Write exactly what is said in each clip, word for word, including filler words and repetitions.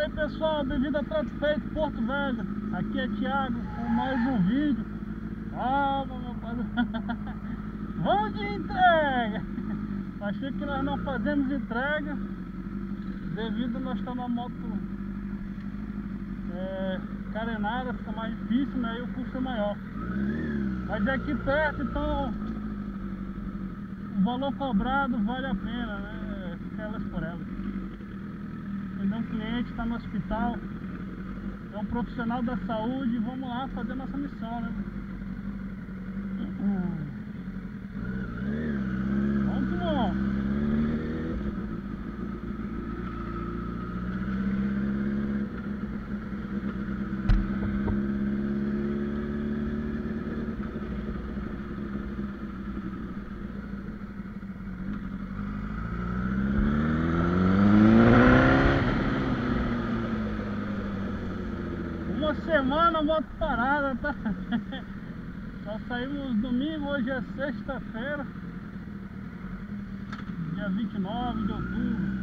aí pessoal, bem-vindo a Trato Feito Porto Velho. Aqui é Thiago com mais um vídeo. Calma, meu pai. Vamos de entrega. Achei que nós não fazemos entrega devido a nós estar na moto é, carenada, fica mais difícil, né? E o custo é maior. Mas é aqui perto, então o valor cobrado vale a pena, né? Fica elas por elas. Um cliente está no hospital, é um profissional da saúde, vamos lá fazer a nossa missão, né? Vamos que vamos. Uma semana moto parada, tá? Só saímos domingo, hoje é sexta-feira, dia vinte e nove de outubro.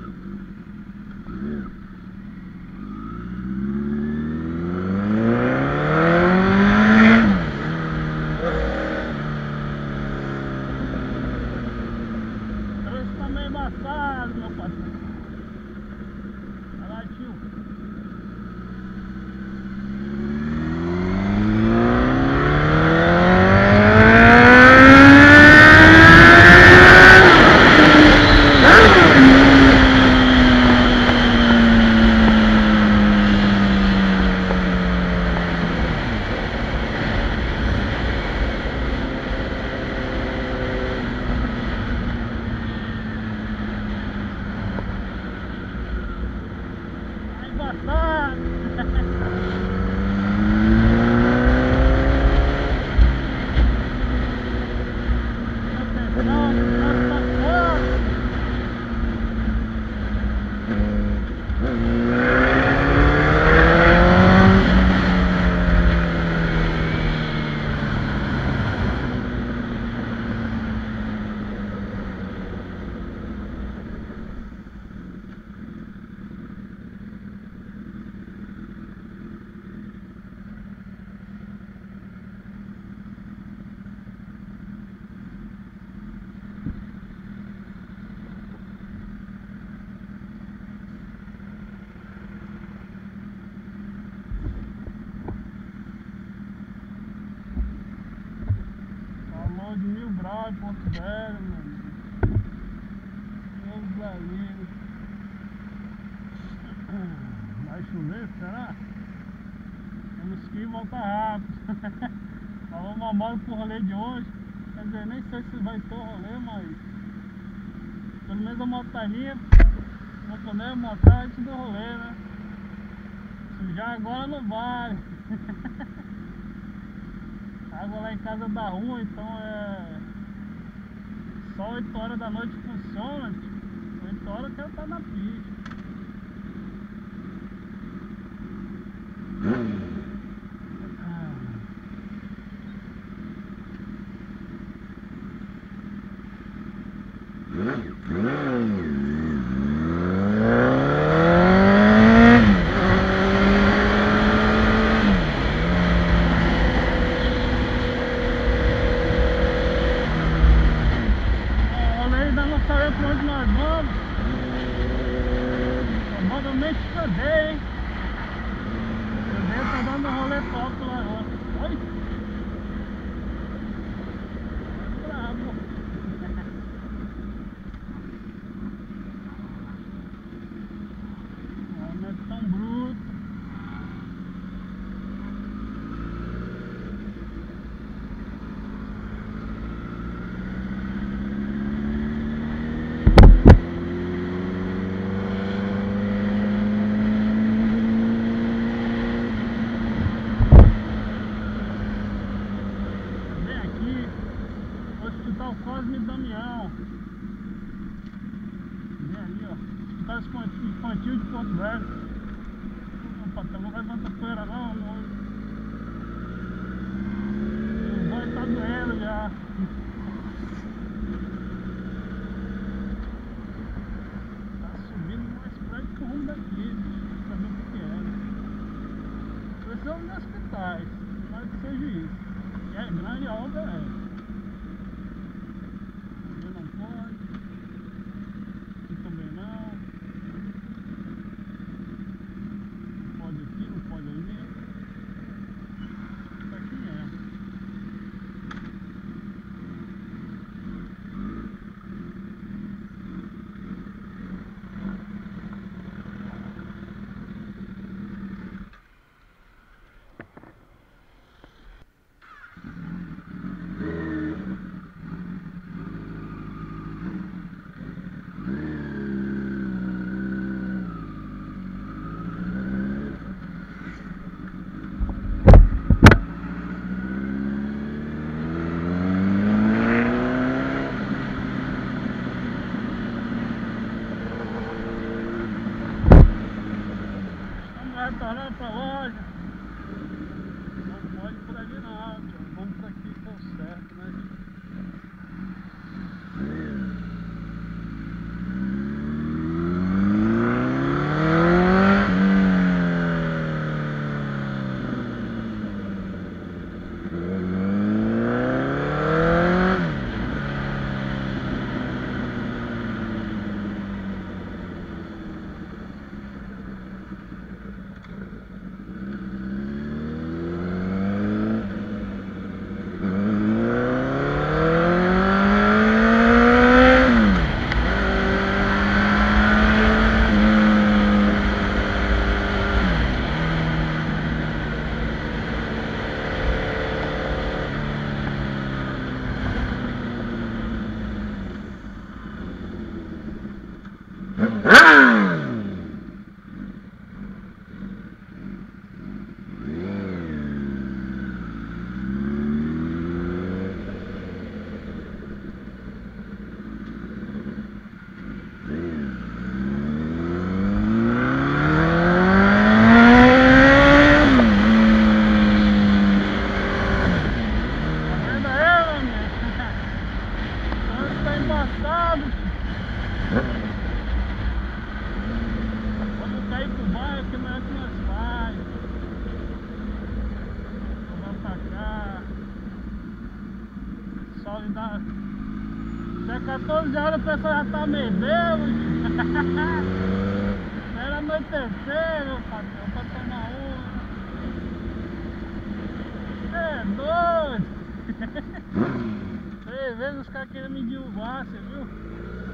O preço tá meio embaçado, meu parceiro. Vai lá, tio. De mil graus, Porto Velho, mano. Meus amigos. Vai chover, será? Temos que ir voltar rápido. Nós vamos embora pro rolê de hoje. Quer dizer, nem sei se vai ter o rolê, mas pelo menos a moto tá limpa. Não podemos montar antes do rolê, né? Se já agora não vale. A água lá em casa dá ruim, então é só oito horas da noite funciona. oito horas que eu tá na pista. Pra onde nós vamos? Provavelmente cadê, hein? Cadê tá dando um rolê top lá agora. Oi! Bravo! Não é tão bruto. Hospital Cosme e Damião. Vem ali, ó. Hospital Infantil de Porto Velho. Opa, não levanta poeira não, não. O zóio tá doendo já. Tá subindo mais prédio que o rumo daqui. obra é. Ali não pode. Aqui também não. Não pode aqui, não pode ali. Isso aqui mesmo. Retornando pra loja. Não pode por ali não, vamos por aqui que é o certo, né? Quando cair pro bairro, que não é que nós faz. Vamos pra cá. Só lhe dá. Se é quatorze horas, o pessoal já tá meio bêbado. Era anoitecer, meu patrão, pra tomar uma. Você é doido. Três vezes os caras querem me derrubar, você viu?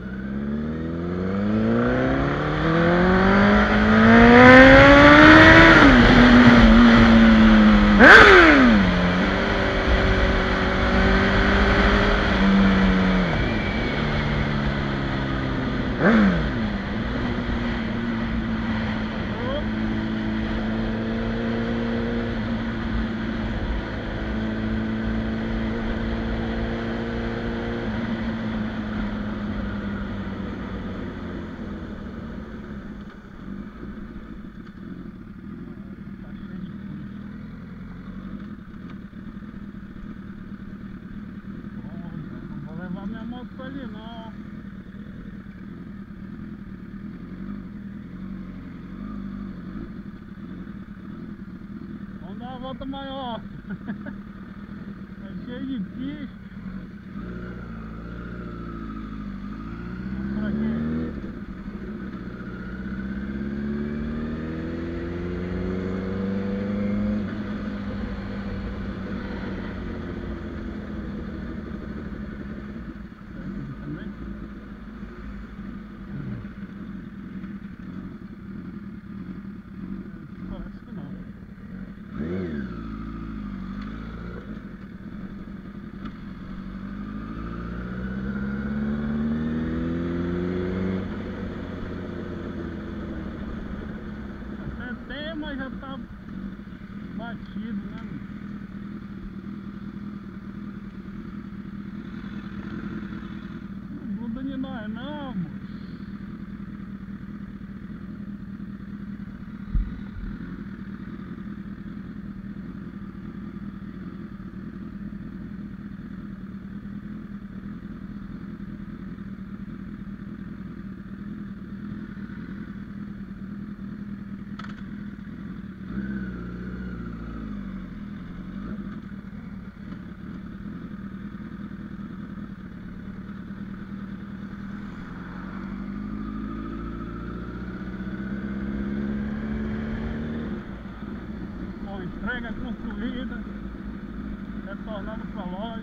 Minha moto pra ali não. Vamos dar uma volta maior. É cheio de pista. Vamos por aqui. Mas já tá batido, né? Não gruda de nós não, moço. volta pra loja.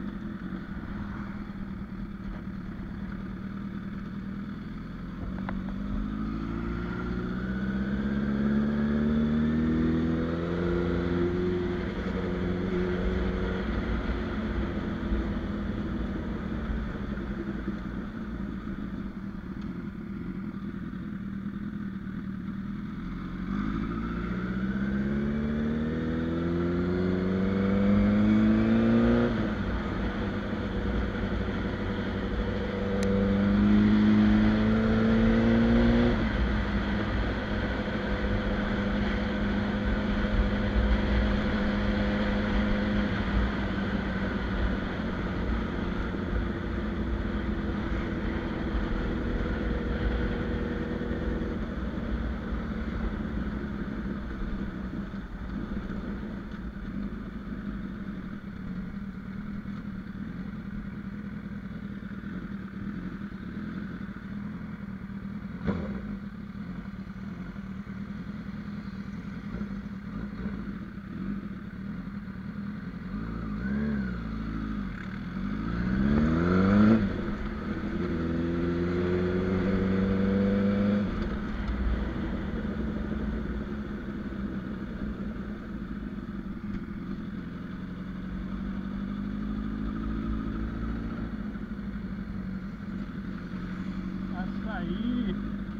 Açaí.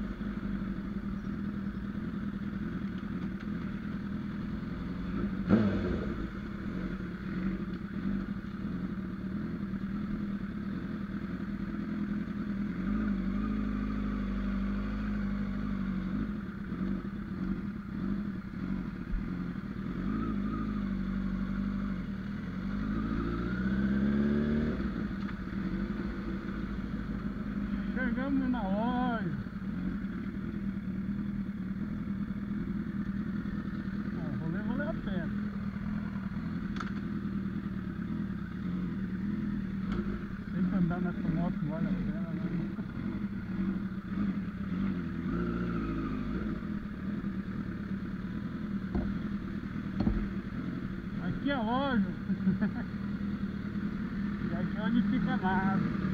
Chegamos na loja. O rolê valeu a pena. Sempre andar nessa moto vale a pena, né? Aqui é a loja. E aqui é onde fica a nave.